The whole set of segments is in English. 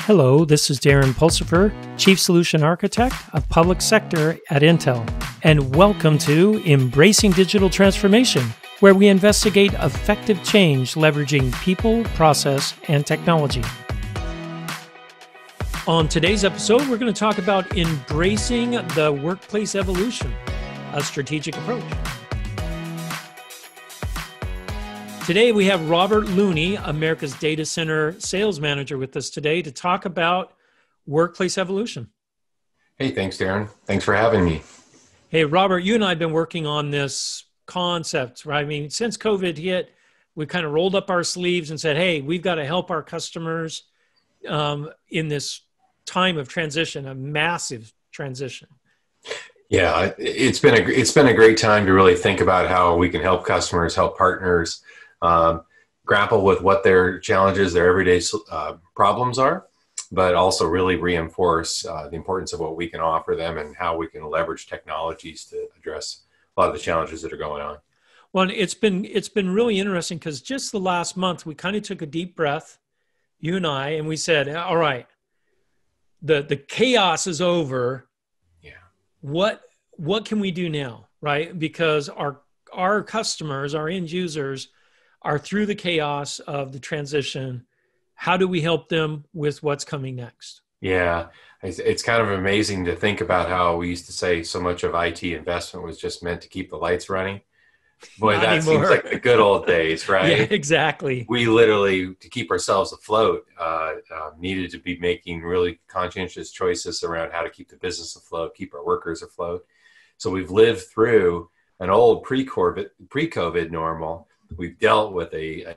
Hello, this is Darren Pulsipher, Chief Solution Architect of Public Sector at Intel, and welcome to Embracing Digital Transformation, where we investigate effective change leveraging people, process, and technology. On today's episode, we're going to talk about embracing the workplace evolution, a strategic approach. Today, we have Robert Looney, America's Data Center Sales Manager, with us today to talk about workplace evolution. Hey, thanks, Darren. Thanks for having me. Hey, Robert, you and I have been working on this concept, right? I mean, since COVID hit, we kind of rolled up our sleeves and said, hey, we've got to help our customers in this time of transition, a massive transition. Yeah, it's been a great time to really think about how we can help customers, help partners, grapple with what their challenges, their everyday problems are, but also really reinforce the importance of what we can offer them and how we can leverage technologies to address a lot of the challenges that are going on. Well, it's been really interesting because just the last month, we kind of took a deep breath, you and I, and we said, all right, the chaos is over. Yeah. What can we do now, right? Because our customers, our end users, are through the chaos of the transition. How do we help them with what's coming next? Yeah, it's kind of amazing to think about how we used to say so much of IT investment was just meant to keep the lights running. Boy, Not that anymore. seems like the good old days, right? Yeah, exactly. We literally, to keep ourselves afloat, needed to be making really conscientious choices around how to keep the business afloat, keep our workers afloat. So we've lived through an old pre-COVID normal. We've dealt with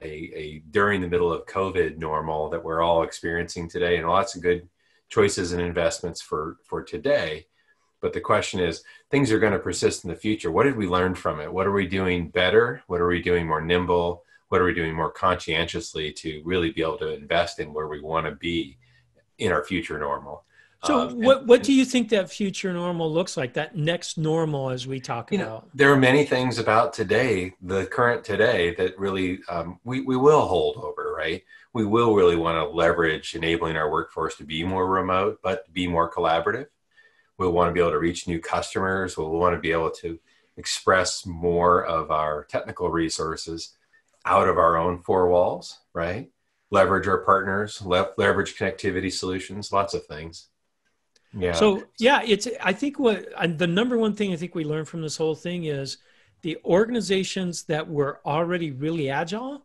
a during the middle of COVID normal that we're all experiencing today, and lots of good choices and investments for today. But the question is, things are going to persist in the future. What did we learn from it? What are we doing better? What are we doing more nimble? What are we doing more conscientiously to really be able to invest in where we want to be in our future normal? So what do you think that future normal looks like, that next normal as we talk about? There are many things about today, the current today, that really we will hold over, right? We will really want to leverage enabling our workforce to be more remote, but be more collaborative. We'll want to be able to reach new customers. We'll want to be able to express more of our technical resources out of our own four walls, right? Leverage our partners, leverage connectivity solutions, lots of things. Yeah. So I think the number one thing I think we learned from this whole thing is the organizations that were already really agile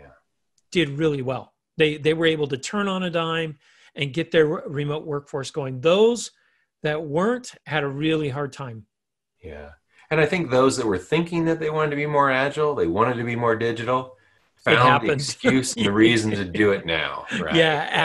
did really well. They were able to turn on a dime and get their remote workforce going. Those that weren't had a really hard time. Yeah. And I think those that were thinking that they wanted to be more agile, they wanted to be more digital, found the excuse and the reason to do it now. Right?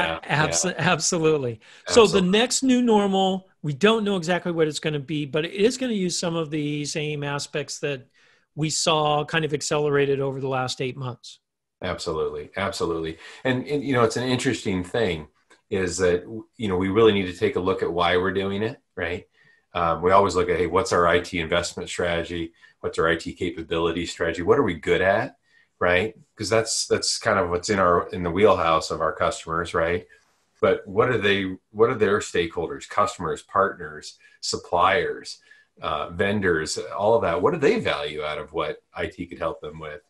Absolutely. So the next new normal, we don't know exactly what it's going to be, but it is going to use some of the same aspects that we saw kind of accelerated over the last 8 months. Absolutely. Absolutely. And it's an interesting thing is that, we really need to take a look at why we're doing it, right? We always look at, hey, what's our IT investment strategy? What's our IT capability strategy? What are we good at? Right? Because that's kind of what's in the wheelhouse of our customers, right? But what are their stakeholders, customers, partners, suppliers, vendors, all of that? What do they value out of what IT could help them with?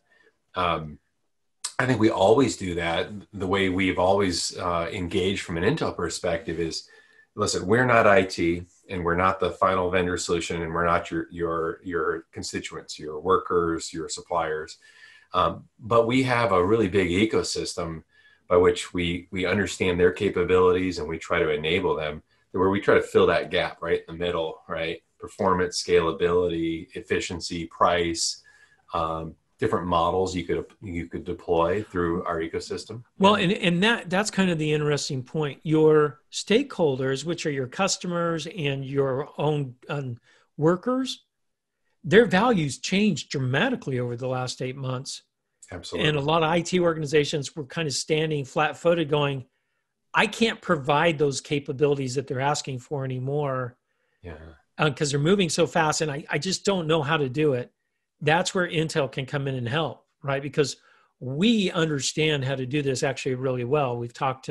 I think we always do that. The way we've always engaged from an Intel perspective is, listen, we're not IT and we're not the final vendor solution, and we're not your constituents, your workers, your suppliers. But we have a really big ecosystem by which we understand their capabilities and we try to enable them, where we try to fill that gap right in the middle, right? Performance, scalability, efficiency, price, different models you could deploy through our ecosystem. Well, and that's kind of the interesting point. Your stakeholders, which are your customers and your own workers, their values changed dramatically over the last 8 months. Absolutely. And a lot of IT organizations were kind of standing flat-footed going, I can't provide those capabilities that they're asking for anymore. Yeah. Because they're moving so fast and I just don't know how to do it. That's where Intel can come in and help, right? Because we understand how to do this actually really well. We've talked to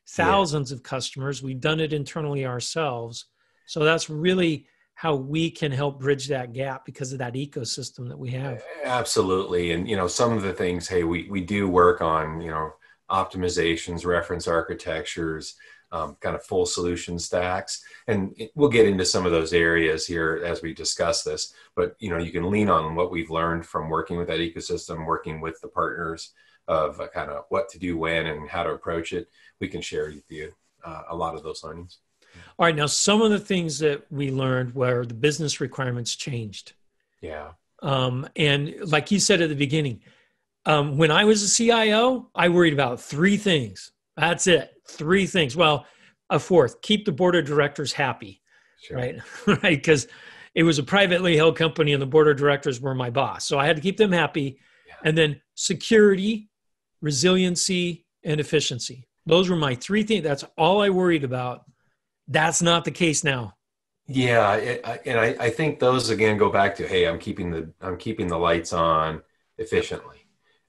thousands of customers. We've done it internally ourselves. So that's really how we can help bridge that gap because of that ecosystem that we have. Absolutely. And, some of the things, hey, we do work on, optimizations, reference architectures, kind of full solution stacks. And we'll get into some of those areas here as we discuss this, but, you can lean on what we've learned from working with that ecosystem, working with the partners of kind of what to do when and how to approach it. We can share with you a lot of those learnings. All right. Now, some of the things that we learned where the business requirements changed. Yeah. And like you said at the beginning, when I was a CIO, I worried about three things. That's it. Three things. Well, a fourth, keep the board of directors happy, Sure. right? Right. Because it was a privately held company and the board of directors were my boss. So I had to keep them happy. Yeah. And then security, resiliency, and efficiency. Those were my three things. That's all I worried about. That's not the case now. Yeah, I think those again go back to, hey, I'm keeping the lights on efficiently.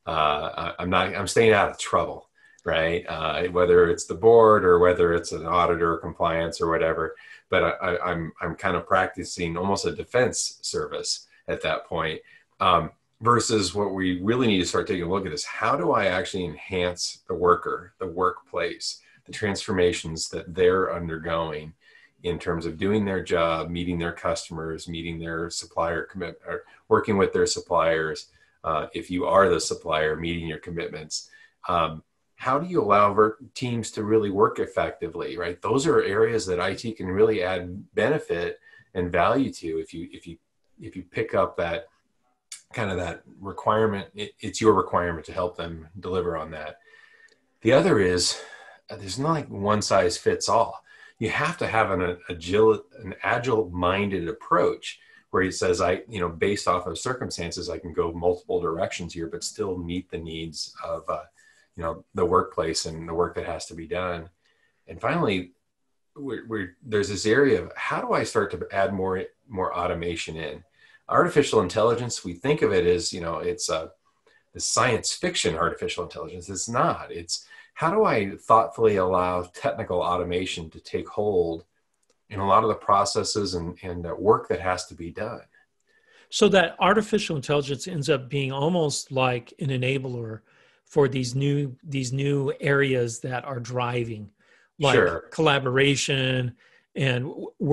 I'm staying out of trouble, right? Whether it's the board or whether it's an auditor or compliance or whatever. But I'm kind of practicing almost a defense service at that point. Versus what we really need to start taking a look at is how do I actually enhance the worker, the workplace, the transformations that they're undergoing in terms of doing their job, meeting their customers, meeting their supplier commitment, or working with their suppliers. If you are the supplier, meeting your commitments. How do you allow teams to really work effectively, right? Those are areas that IT can really add benefit and value to if you pick up that kind of that requirement. It's your requirement to help them deliver on that. The other is there's not like one size fits all. You have to have an agile minded approach where he says, based off of circumstances, I can go multiple directions here, but still meet the needs of, the workplace and the work that has to be done. And finally, there's this area of how do I start to add more automation in? Artificial intelligence, we think of it as, it's the science fiction artificial intelligence. It's not. It's how do I thoughtfully allow technical automation to take hold in a lot of the processes and work that has to be done? So that artificial intelligence ends up being almost like an enabler for these new areas that are driving, like Sure. Collaboration and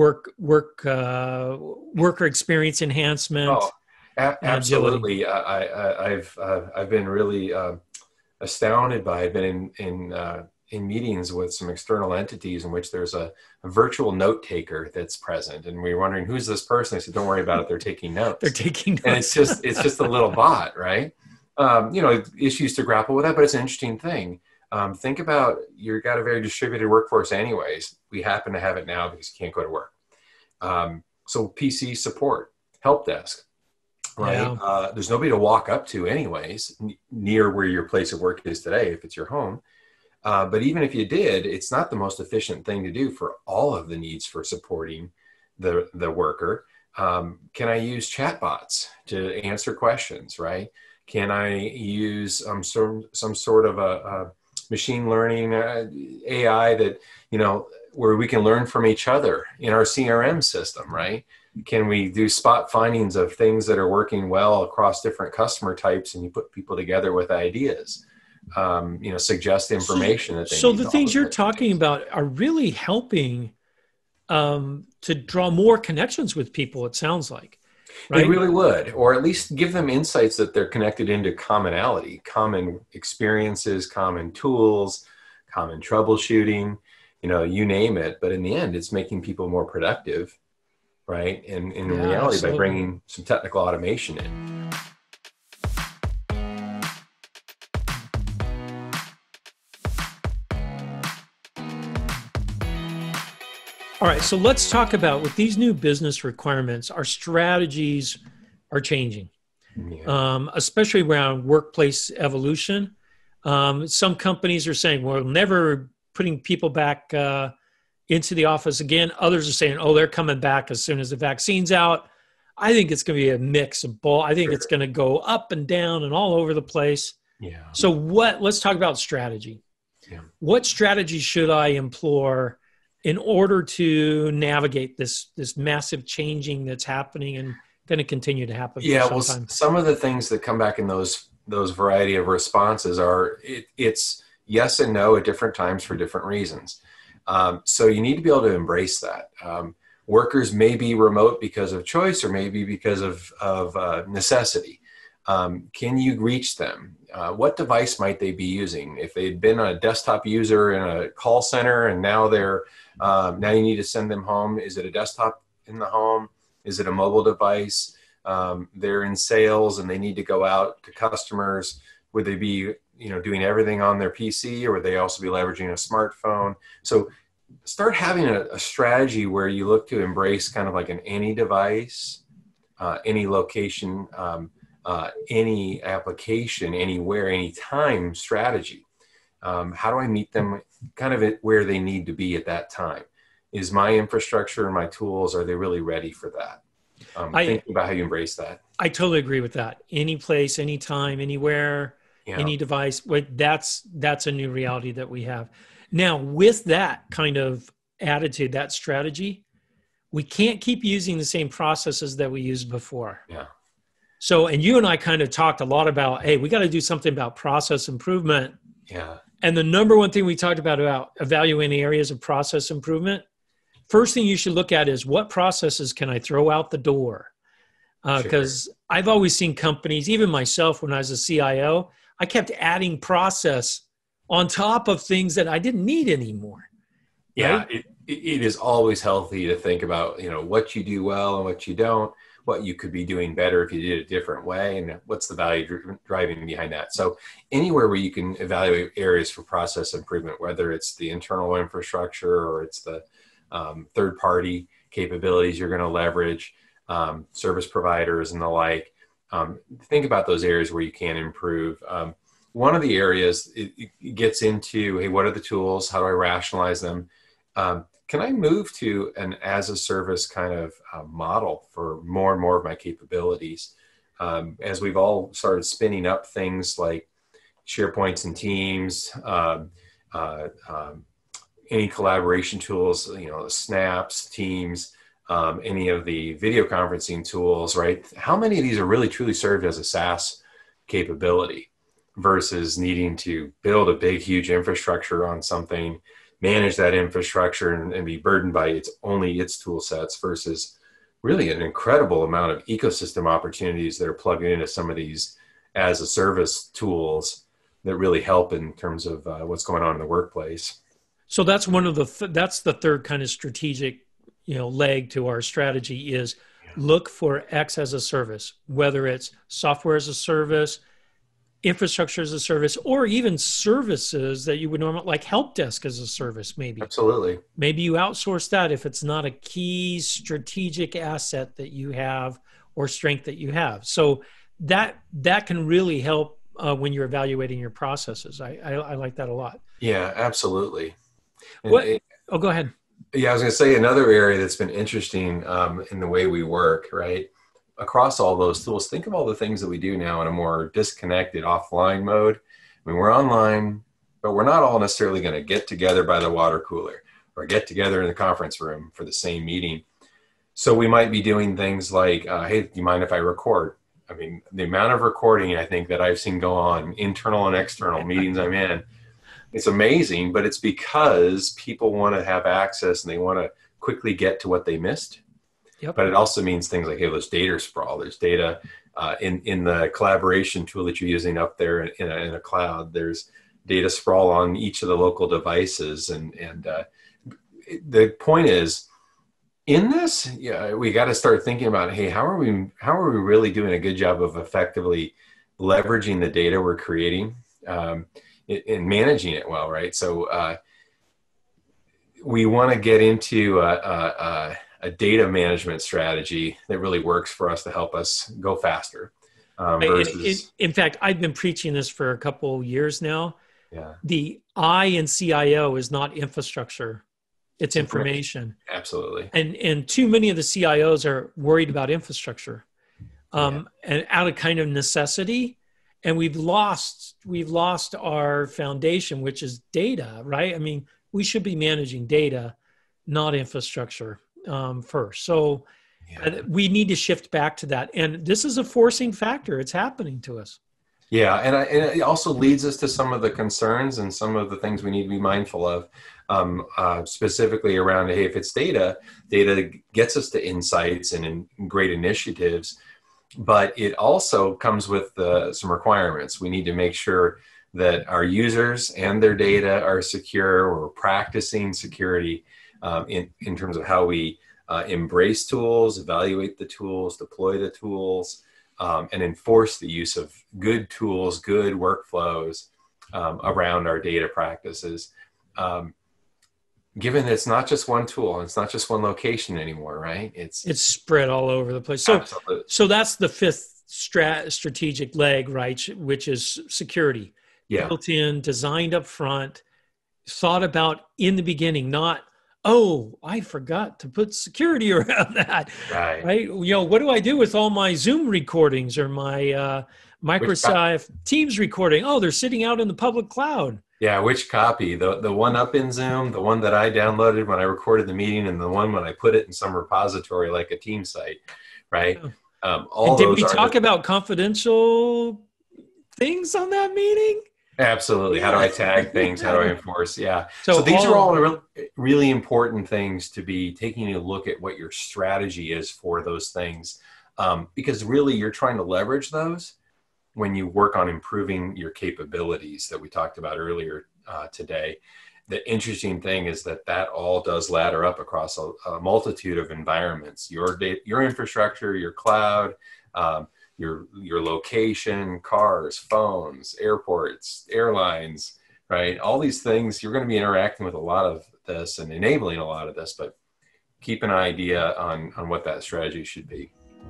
worker experience enhancement. Oh, absolutely. I've been really astounded by. I've been in meetings with some external entities in which there's a virtual note taker that's present, and we're wondering who's this person. I said, "Don't worry about it. They're taking notes. They're taking notes." And it's just a little bot, right? Issues to grapple with that, but it's an interesting thing. Think about you've got a very distributed workforce anyways. We happen to have it now because you can't go to work. So PC support, help desk, right? Yeah. There's nobody to walk up to anyways, near where your place of work is today, if it's your home. But even if you did, it's not the most efficient thing to do for all of the needs for supporting the worker. Can I use chatbots to answer questions, right? Can I use some sort of a machine learning AI that, where we can learn from each other in our CRM system, right? Can we do spot findings of things that are working well across different customer types, and you put people together with ideas, suggest information that they So need the to things you're automate. talking about are really helping to draw more connections with people, it sounds like. Right? They really would, or at least give them insights that they're connected into commonality, common experiences, common tools, common troubleshooting, you name it. But in the end, it's making people more productive, right? And in reality, absolutely. by bringing some technical automation in. All right, so let's talk about with these new business requirements, our strategies are changing, especially around workplace evolution. Some companies are saying, we're never putting people back into the office again. Others are saying, they're coming back as soon as the vaccine's out. I think it's going to be a mix of both. I think it's going to go up and down and all over the place. Yeah. So let's talk about strategy. Yeah. What strategy should I employ in order to navigate this massive changing that's happening and going to continue to happen for some time? Some of the things that come back in those variety of responses are it's yes and no at different times for different reasons. So you need to be able to embrace that. Workers may be remote because of choice or maybe because of necessity. Can you reach them? What device might they be using? If they'd been a desktop user in a call center and now now you need to send them home, is it a desktop in the home? Is it a mobile device? They're in sales and they need to go out to customers. Would they be, doing everything on their PC, or would they also be leveraging a smartphone? So start having a strategy where you look to embrace kind of like an any device, any location, any application, anywhere, anytime strategy. How do I meet them kind of where they need to be at that time? Is my infrastructure and my tools, are they really ready for that? Thinking about how you embrace that. I totally agree with that. Any place, anytime, anywhere, any device. That's a new reality that we have. Now, with that kind of attitude, that strategy, we can't keep using the same processes that we used before. Yeah. So, and you and I kind of talked a lot about, hey, we got to do something about process improvement. Yeah. And the number one thing we talked about evaluating areas of process improvement, first thing you should look at is what processes can I throw out the door? Because I've always seen companies, even myself when I was a CIO, I kept adding process on top of things that I didn't need anymore. Yeah, right? It is always healthy to think about, what you do well and what you don't, what you could be doing better if you did it a different way, and what's the value driving behind that. So anywhere where you can evaluate areas for process improvement, whether it's the internal infrastructure or it's the third-party capabilities you're going to leverage, service providers and the like, think about those areas where you can improve. One of the areas it gets into, hey, what are the tools? How do I rationalize them? Can I move to an as-a-service kind of model for more and more of my capabilities? As we've all started spinning up things like SharePoints and Teams, any collaboration tools, Snaps, Teams, any of the video conferencing tools, right? How many of these are really truly served as a SaaS capability versus needing to build a big, huge infrastructure on something, manage that infrastructure and be burdened by its tool sets versus really an incredible amount of ecosystem opportunities that are plugged into some of these as a service tools that really help in terms of what's going on in the workplace. So that's one of that's the third kind of strategic, leg to our strategy is look for X as a service, whether it's software as a service, infrastructure as a service, or even services that you would normally, like help desk as a service, maybe. Absolutely. Maybe you outsource that if it's not a key strategic asset that you have or strength that you have. So that can really help when you're evaluating your processes. I like that a lot. Yeah, absolutely. Go ahead. Yeah, I was going to say another area that's been interesting in the way we work, right? Across all those tools, think of all the things that we do now in a more disconnected offline mode. I mean, we're online, but we're not all necessarily going to get together by the water cooler or get together in the conference room for the same meeting. So we might be doing things like, hey, do you mind if I record? I mean, the amount of recording I think that I've seen go on, internal and external meetings I'm in, it's amazing, but it's because people want to have access and they want to quickly get to what they missed. Yep. But it also means things like, hey, there's data sprawl. There's data in the collaboration tool that you're using up there in a cloud. There's data sprawl on each of the local devices. And the point is, in this, we got to start thinking about, hey, how are we really doing a good job of effectively leveraging the data we're creating and managing it well, right? So we want to get into a data management strategy that really works for us to help us go faster. In fact, I've been preaching this for a couple years now. Yeah. The I in CIO is not infrastructure. It's information. Absolutely. And too many of the CIOs are worried about infrastructure and out of kind of necessity. and we've lost our foundation, which is data, right? I mean, we should be managing data, not infrastructure first. So we need to shift back to that. And this is a forcing factor. It's happening to us. Yeah, and it also leads us to some of the concerns and some of the things we need to be mindful of, specifically around, hey, if it's data gets us to insights and great initiatives, but it also comes with some requirements. We need to make sure that our users and their data are secure. We're practicing security in terms of how we embrace tools, evaluate the tools, deploy the tools, and enforce the use of good tools, good workflows around our data practices. Given that it's not just one tool, it's not just one location anymore, right? It's spread all over the place. So that's the fifth strategic leg, right? Which is security. Yeah. Built in, designed up front, thought about in the beginning, not, oh, I forgot to put security around that. Right. You know, what do I do with all my Zoom recordings or my Microsoft Teams recording? Oh, they're sitting out in the public cloud. Yeah, which copy? The one up in Zoom, the one that I downloaded when I recorded the meeting, and the one when I put it in some repository like a team site, right? All did we talk about confidential things on that meeting? Absolutely. How do I tag things? How do I enforce? Yeah. So these are all really important things to be taking a look at what your strategy is for those things, because really you're trying to leverage those when you work on improving your capabilities that we talked about earlier today. The interesting thing is that all does ladder up across a multitude of environments, your infrastructure, your cloud, your location, cars, phones, airports, airlines, right? All these things, you're going to be interacting with a lot of this and enabling a lot of this, but keep an idea on what that strategy should be.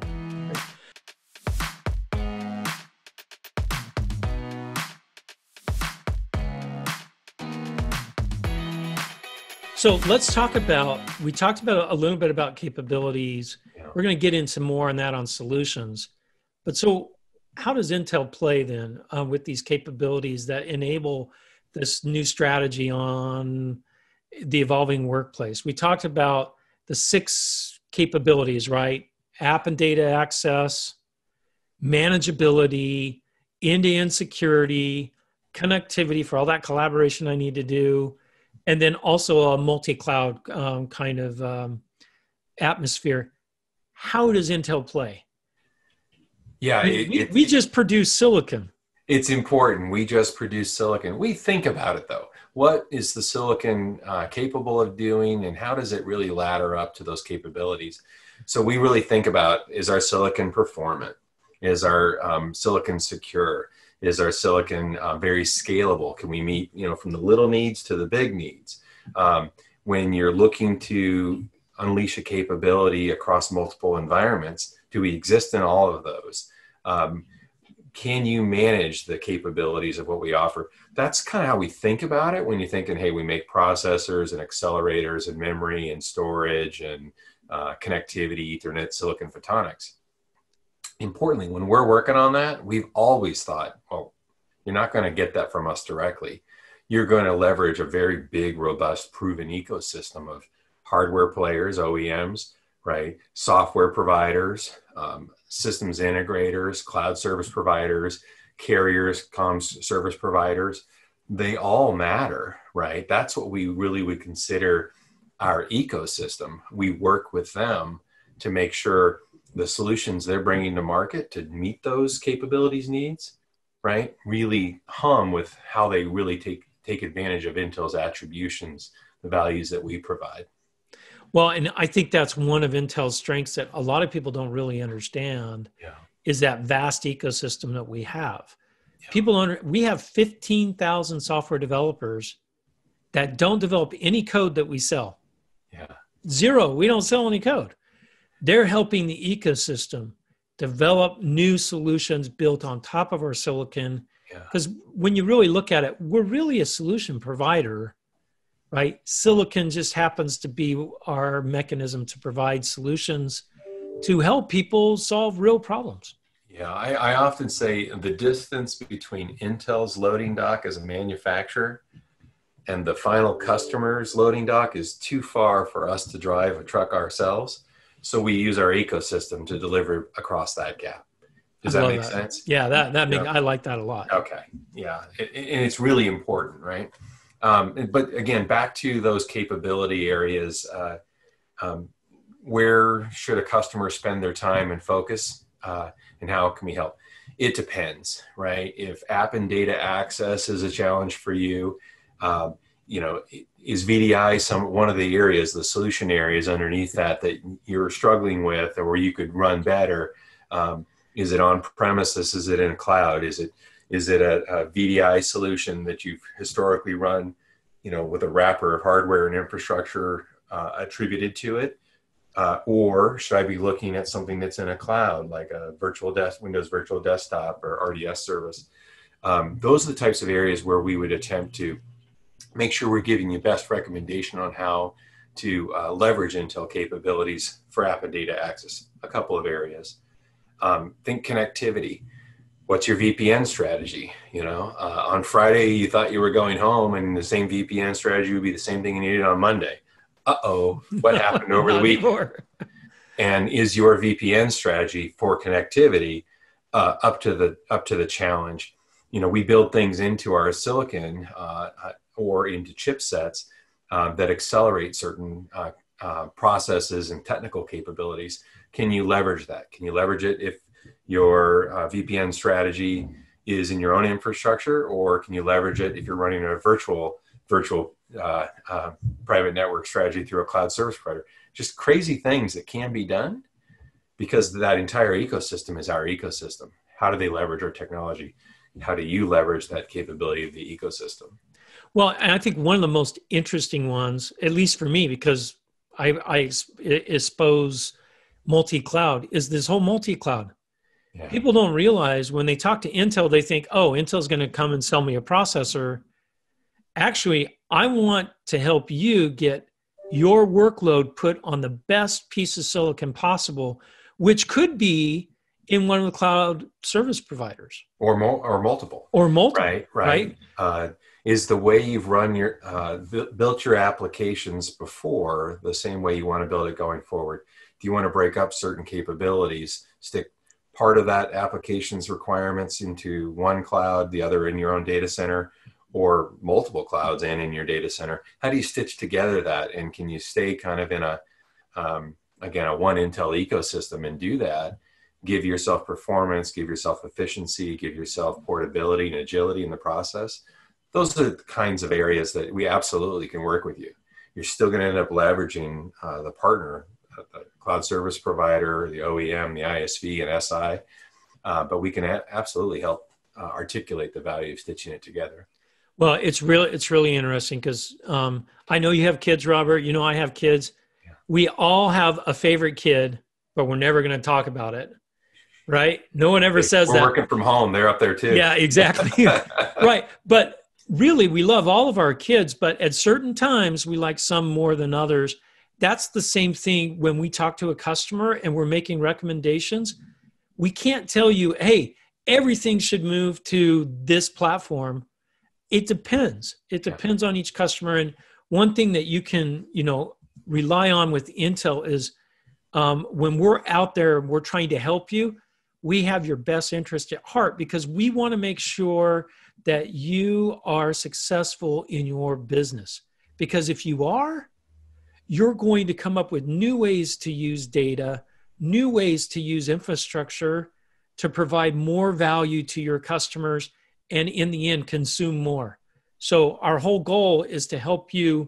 So let's talk about, we talked about a little bit about capabilities. Yeah. We're going to get into more on that on solutions. But so how does Intel play then with these capabilities that enable this new strategy on the evolving workplace? We talked about the 6 capabilities, right? App and data access, manageability, end-to-end security, connectivity for all that collaboration I need to do, and then also a multi-cloud kind of atmosphere. How does Intel play? Yeah, we just produce silicon. It's important. We just produce silicon. We think about it though. What is the silicon capable of doing, and how does it really ladder up to those capabilities? So we really think about, is our silicon performant? Is our silicon secure? Is our silicon very scalable? Can we meet, from the little needs to the big needs? When you're looking to unleash a capability across multiple environments, do we exist in all of those? Can you manage the capabilities of what we offer? That's kind of how we think about it when you're thinking, hey, we make processors and accelerators and memory and storage and connectivity, Ethernet, silicon photonics. Importantly, when we're working on that, we've always thought, well, you're not going to get that from us directly. You're going to leverage a very big, robust, proven ecosystem of hardware players, OEMs, right? Software providers, systems integrators, cloud service providers, carriers, comms service providers. They all matter, right? That's what we really would consider our ecosystem. We work with them to make sure the solutions they're bringing to market to meet those capabilities needs, right, really hum with how they really take advantage of Intel's attributions, the values that we provide. Well, and I think that's one of Intel's strengths that a lot of people don't really understand, is that vast ecosystem that we have. Yeah. We have 15,000 software developers that don't develop any code that we sell. Yeah. 0. We don't sell any code. They're helping the ecosystem develop new solutions built on top of our silicon. Because when you really look at it, we're really a solution provider, right? Silicon just happens to be our mechanism to provide solutions to help people solve real problems. Yeah, I often say the distance between Intel's loading dock as a manufacturer and the final customer's loading dock is too far for us to drive a truck ourselves. So we use our ecosystem to deliver across that gap. Does that make sense? Yeah, I like that a lot. Okay, yeah, and it's really important, right? But again, back to those capability areas, where should a customer spend their time and focus, and how can we help? It depends, right? If app and data access is a challenge for you, is VDI one of the areas, the solution areas underneath that you're struggling with, or where you could run better? Is it on premises? Is it in a cloud? Is it a VDI solution that you've historically run, with a wrapper of hardware and infrastructure attributed to it? Or should I be looking at something that's in a cloud, like a Windows Virtual Desktop or RDS service? Those are the types of areas where we would attempt to make sure we're giving you best recommendation on how to leverage Intel capabilities for app and data access. A couple of areas. Think connectivity. What's your VPN strategy? On Friday, you thought you were going home and the same VPN strategy would be the same thing you needed on Monday. Uh-oh, what happened over the weekend? And is your VPN strategy for connectivity up to the challenge? We build things into our silicon or into chipsets that accelerate certain processes and technical capabilities. Can you leverage that? Can you leverage it if your VPN strategy is in your own infrastructure, or can you leverage it if you're running a virtual private network strategy through a cloud service provider? Just crazy things that can be done because that entire ecosystem is our ecosystem. How do they leverage our technology? How do you leverage that capability of the ecosystem? Well, and I think one of the most interesting ones, at least for me, because I expose multi-cloud, is this whole multi-cloud. Yeah. People don't realize when they talk to Intel, they think, oh, Intel's going to come and sell me a processor. Actually, I want to help you get your workload put on the best piece of silicon possible, which could be in one of the cloud service providers. Or multiple. Right. Is the way you've run built your applications before the same way you want to build it going forward? Do you want to break up certain capabilities, stick part of that application's requirements into one cloud, the other in your own data center, or multiple clouds and in your data center? How do you stitch together that? And can you stay kind of in a one Intel ecosystem and do that? Give yourself performance, give yourself efficiency, give yourself portability and agility in the process. Those are the kinds of areas that we absolutely can work with you. You're still going to end up leveraging the partner, the cloud service provider, the OEM, the ISV, and SI, but we can absolutely help articulate the value of stitching it together. Well, it's really interesting because I know you have kids, Robert. I have kids. Yeah. We all have a favorite kid, but we're never going to talk about it, right? No one ever says that. We're working from home. They're up there too. Yeah, exactly. Right. But really, we love all of our kids, but at certain times, we like some more than others. That's the same thing when we talk to a customer and we're making recommendations. We can't tell you, hey, everything should move to this platform. It depends. It depends on each customer. And one thing that you can, rely on with Intel is when we're out there and we're trying to help you, we have your best interest at heart because we want to make sure that you are successful in your business. Because if you are, you're going to come up with new ways to use data, new ways to use infrastructure to provide more value to your customers and in the end, consume more. So our whole goal is to help you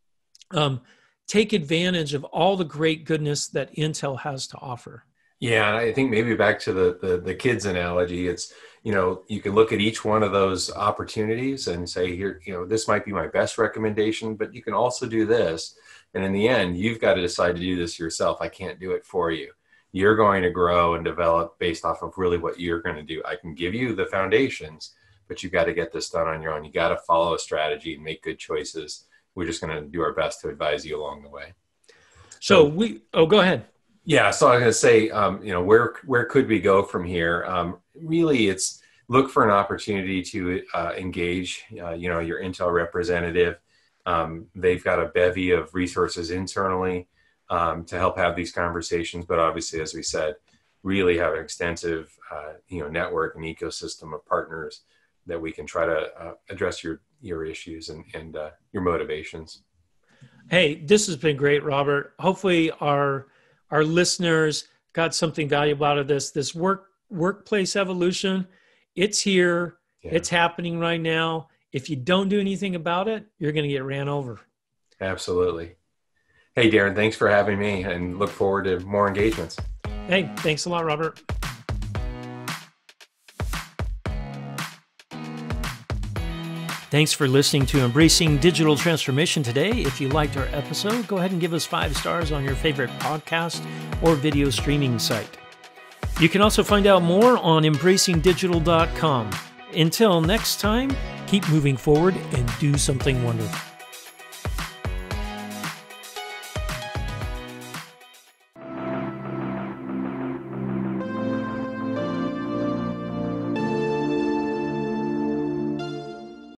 take advantage of all the great goodness that Intel has to offer. Yeah, I think maybe back to the kids analogy, it's, you can look at each one of those opportunities and say, here, this might be my best recommendation, but you can also do this. And in the end, you've got to decide to do this yourself. I can't do it for you. You're going to grow and develop based off of really what you're going to do. I can give you the foundations, but you've got to get this done on your own. You got to follow a strategy and make good choices. We're just going to do our best to advise you along the way. So go ahead. Yeah, so I was going to say, where could we go from here? Really, it's look for an opportunity to engage, your Intel representative. They've got a bevy of resources internally to help have these conversations. But obviously, as we said, really have an extensive, network and ecosystem of partners that we can try to address your issues and your motivations. Hey, this has been great, Robert. Hopefully our listeners got something valuable out of this workplace evolution. It's here. Yeah. It's happening right now. If you don't do anything about it, you're going to get ran over. Absolutely. Hey, Darren, thanks for having me, and look forward to more engagements. Hey, thanks a lot, Robert. Thanks for listening to Embracing Digital Transformation today. If you liked our episode, go ahead and give us 5 stars on your favorite podcast or video streaming site. You can also find out more on embracingdigital.com. Until next time, keep moving forward and do something wonderful.